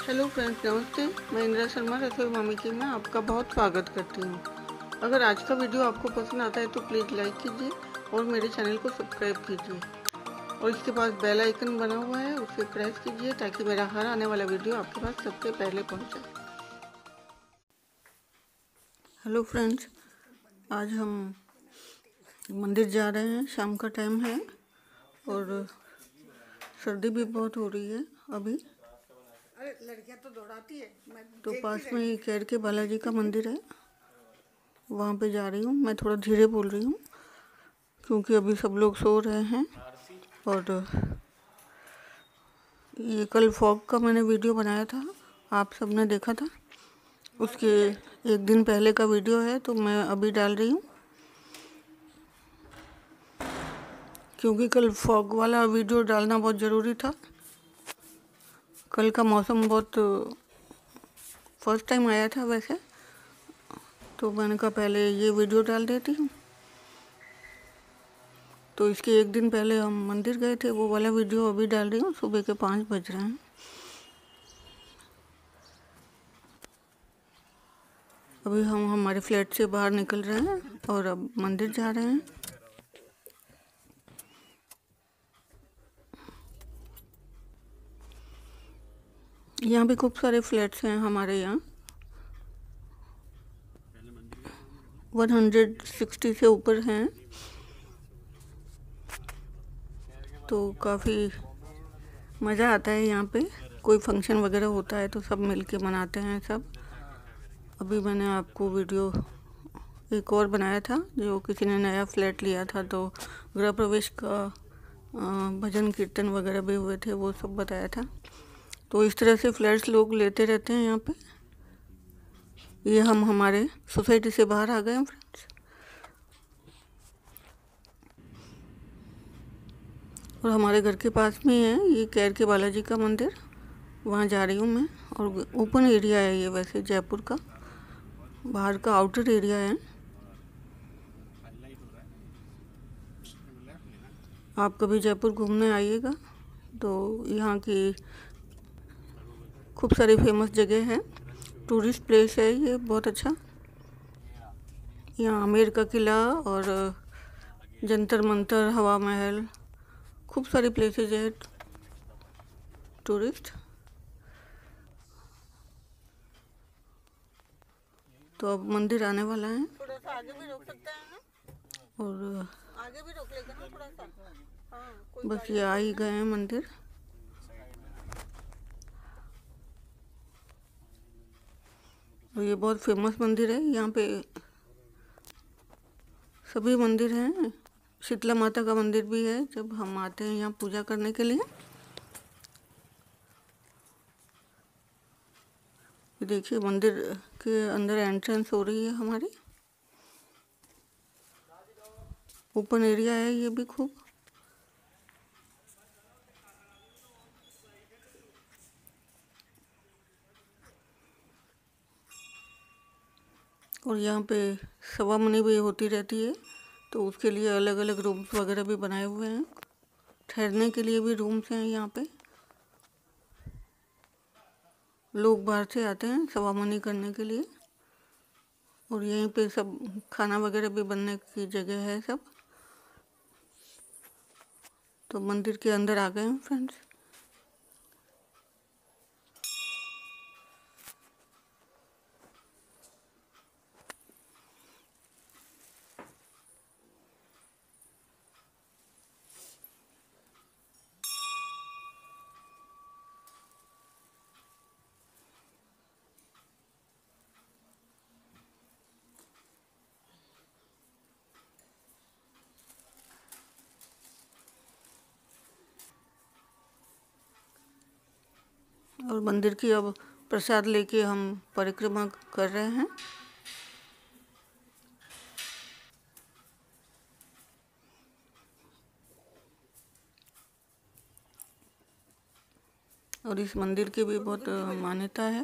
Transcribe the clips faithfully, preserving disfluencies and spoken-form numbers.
Hello friends, नमस्ते। मैं इंदिरा शर्मा रसोई मामी की में आपका बहुत स्वागत करती हूँ। अगर आज का वीडियो आपको पसंद आता है तो प्लीज़ लाइक कीजिए और मेरे चैनल को सब्सक्राइब कीजिए और इसके पास बेल आइकन बना हुआ है, उसे प्रेस कीजिए ताकि मेरा हर आने वाला वीडियो आपके पास सबसे पहले पहुँचे। हेलो फ्रेंड्स, आज हम मंदिर जा रहे हैं। शाम का टाइम है और सर्दी भी बहुत हो रही है अभी। अरे लड़कियां तो दौड़ाती है। मैं तो पास में ही कैर के बालाजी का मंदिर है, वहाँ पे जा रही हूँ। मैं थोड़ा धीरे बोल रही हूँ क्योंकि अभी सब लोग सो रहे हैं। और ये कल फॉग का मैंने वीडियो बनाया था, आप सबने देखा था। उसके एक दिन पहले का वीडियो है तो मैं अभी डाल रही हूँ क्योंकि कल फॉग वाला वीडियो डालना बहुत ज़रूरी था। कल का मौसम बहुत फर्स्ट टाइम आया था वैसे, तो मैंने कहा पहले ये वीडियो डाल देती हूँ। तो इसके एक दिन पहले हम मंदिर गए थे, वो वाला वीडियो अभी डाल रही हूँ। सुबह के पाँच बज रहे हैं। अभी हम हमारे फ्लैट से बाहर निकल रहे हैं और अब मंदिर जा रहे हैं। यहाँ भी खूब सारे फ्लैट्स हैं हमारे यहाँ। एक सौ साठ से ऊपर हैं, तो काफ़ी मज़ा आता है यहाँ पे। कोई फंक्शन वगैरह होता है तो सब मिलके मनाते हैं सब। अभी मैंने आपको वीडियो एक और बनाया था, जो किसी ने नया फ्लैट लिया था तो गृह प्रवेश का भजन कीर्तन वगैरह भी हुए थे, वो सब बताया था। तो इस तरह से फ्लैट्स लोग लेते रहते हैं यहाँ पे। ये हम हमारे सोसाइटी से बाहर आ गए हैं फ्रेंड्स, और हमारे घर के पास में है ये कैर के बालाजी का मंदिर। वहाँ जा रही हूँ मैं। और ओपन एरिया है ये, वैसे जयपुर का बाहर का आउटर एरिया है। आप कभी जयपुर घूमने आइएगा तो यहाँ की खूब सारी फेमस जगह है, टूरिस्ट प्लेस है ये बहुत अच्छा। यहाँ आमेर का किला और जंतर मंतर, हवा महल, खूब सारी प्लेसेस है टूरिस्ट। तो अब मंदिर आने वाला है। थोड़ा सा आगे भी रोक सकते हैं ना, और आगे भी रोक लेगा ना थोड़ा सा। हाँ, कोई बस ये आ ही गए हैं मंदिर। और ये बहुत फेमस मंदिर है। यहाँ पे सभी मंदिर हैं। शीतला माता का मंदिर भी है जब हम आते हैं यहाँ पूजा करने के लिए। देखिए मंदिर के अंदर एंट्रेंस हो रही है हमारी। ओपन एरिया है ये भी खूब। और यहाँ पे सवा मनी भी होती रहती है, तो उसके लिए अलग अलग रूम्स वगैरह भी बनाए हुए हैं। ठहरने के लिए भी रूम्स हैं यहाँ पे। लोग बाहर से आते हैं सवा मनी करने के लिए। और यहीं पे सब खाना वगैरह भी बनने की जगह है सब। तो मंदिर के अंदर आ गए हैं फ्रेंड्स। और मंदिर की अब प्रसाद लेके हम परिक्रमा कर रहे हैं। और इस मंदिर की भी बहुत मान्यता है।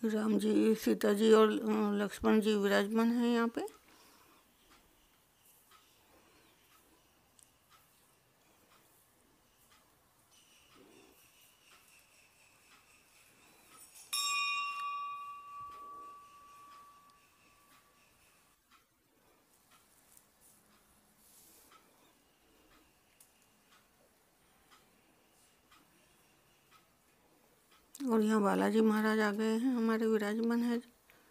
राम जी, सीता जी और लक्ष्मण जी विराजमान हैं यहाँ पे। और यहाँ बालाजी महाराज आ गए हैं, हमारे विराजमान है।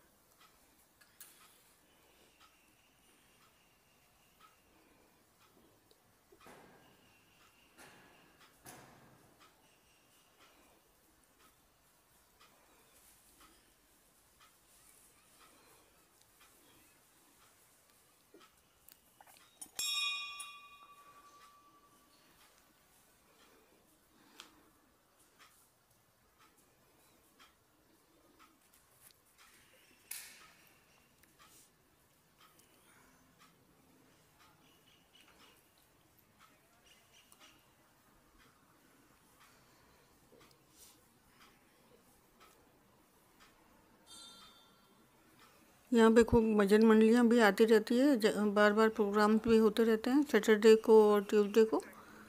यहाँ पे खूब भजन मंडलियाँ भी आती रहती है, बार बार प्रोग्राम भी होते रहते हैं सैटरडे को और ट्यूसडे को।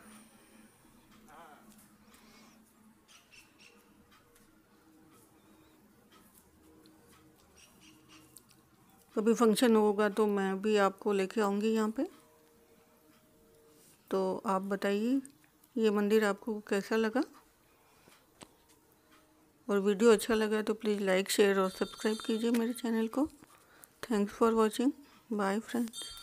कभी फंक्शन होगा तो मैं भी आपको लेके आऊँगी यहाँ पे। तो आप बताइए ये मंदिर आपको कैसा लगा, और वीडियो अच्छा लगा तो प्लीज़ लाइक शेयर और सब्सक्राइब कीजिए मेरे चैनल को। Thanks for watching, bye friends.